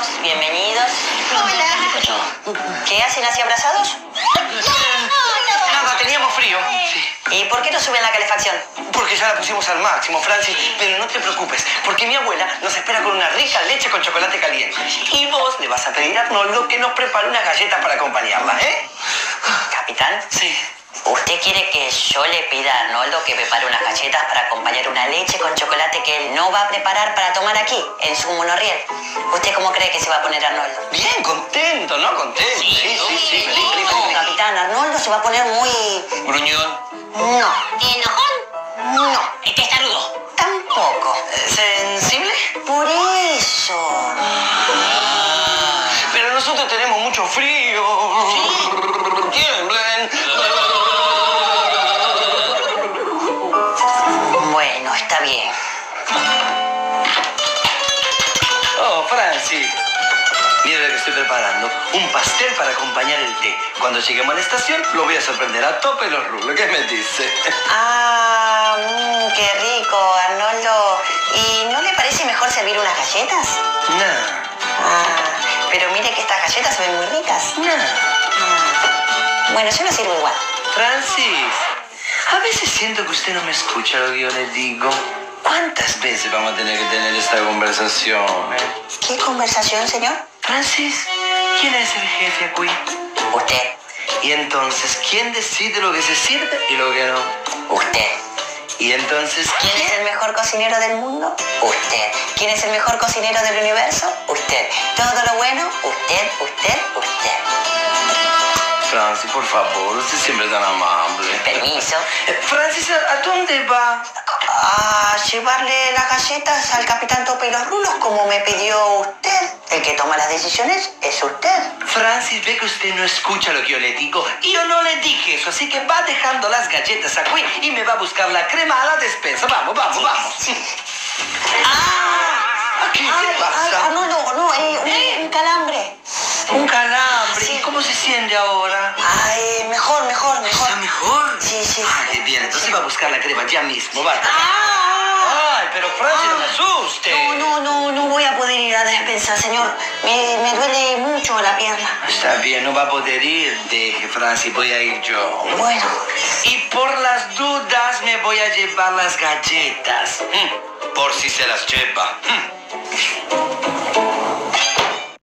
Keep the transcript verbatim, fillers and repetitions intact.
Bienvenidos, bienvenidos. Hola. ¿Qué hacen así abrazados? Nada, teníamos frío. Sí. ¿Y por qué no suben la calefacción? Porque ya la pusimos al máximo, Francis. Pero no te preocupes, porque mi abuela nos espera con una rica leche con chocolate caliente. Y vos le vas a pedir a Arnoldo que nos prepare unas galletas para acompañarla, ¿eh? Capitán. Sí. ¿Usted quiere que yo le pida a Arnoldo que prepare unas galletas para acompañar una leche con chocolate que él no va a preparar para tomar aquí, en su monorriel? ¿Usted cómo cree que se va a poner Arnoldo? Bien, contento, ¿no? Contento. Sí, sí, sí. sí. Feliz, feliz, No, feliz. capitán, Arnoldo se va a poner muy... Gruñón. No, ¿Enojón? no, ¿Testarudo? tampoco. ¿Sensible? Por eso. Pero nosotros tenemos mucho frío. Sí. Tiemblen. Bueno, está bien. Oh, Francis. Mira lo que estoy preparando. Un pastel para acompañar el té. Cuando lleguemos a la estación, lo voy a sorprender a tope los rulos. ¿Qué me dice? Ah, mmm, qué rico, Arnoldo. ¿Y no le parece mejor servir unas galletas? No. Ah, pero mire que estas galletas se ven muy ricas. No. Ah, bueno, yo lo sirvo igual. Francis, a veces siento que usted no me escucha lo que yo le digo. ¿Cuántas veces vamos a tener que tener esta conversación? eh? ¿Qué conversación, señor? Francis, ¿quién es el jefe aquí? Usted, Y entonces, ¿quién decide lo que se sirve y lo que no? usted. Y entonces, ¿Quién es el mejor cocinero del mundo? Usted. ¿Quién es el mejor cocinero del universo? Usted. Todo lo bueno, usted, usted, usted. Francis, por favor, usted siempre es tan amable. Permiso. Eh, Francis, ¿a a dónde va? A llevarle las galletas al capitán Tope y los rulos como me pidió usted. El que toma las decisiones es usted. Francis, ve que usted no escucha lo que yo le digo. Y yo no le dije eso, así que va dejando las galletas aquí y me va a buscar la crema a la despensa. Vamos, vamos, vamos. ¡Ah! ¿Qué, Ay, ¿Qué pasa? ay, ah, no, no, no, eh, un, un calambre. Un calambre. Sí. ¿Y cómo se siente ahora? Ay, mejor, mejor, mejor. ¿Está mejor? Sí, sí. Ah, qué bien. Entonces va a buscar la crema ya mismo. Va. ¡Ah! Ay, pero Francis, no me asuste. No, no, no, no voy a poder ir a despensa, señor. Me, me duele mucho la pierna. Está bien, no va a poder ir. Deje, Francis, voy a ir yo. Bueno, Y por las dudas me voy a llevar las galletas. Mm, Por si se las lleva. Mm.